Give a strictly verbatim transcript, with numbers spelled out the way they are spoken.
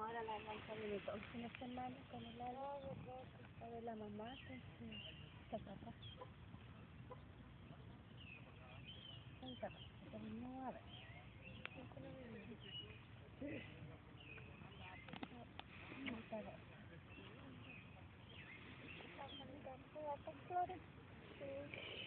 ahora la lanza de todo el fin de semana con el agua de la mamá que está acá atrás. Ahí está, no, a ver. No está bien. Está bonita, toda textura. Sí.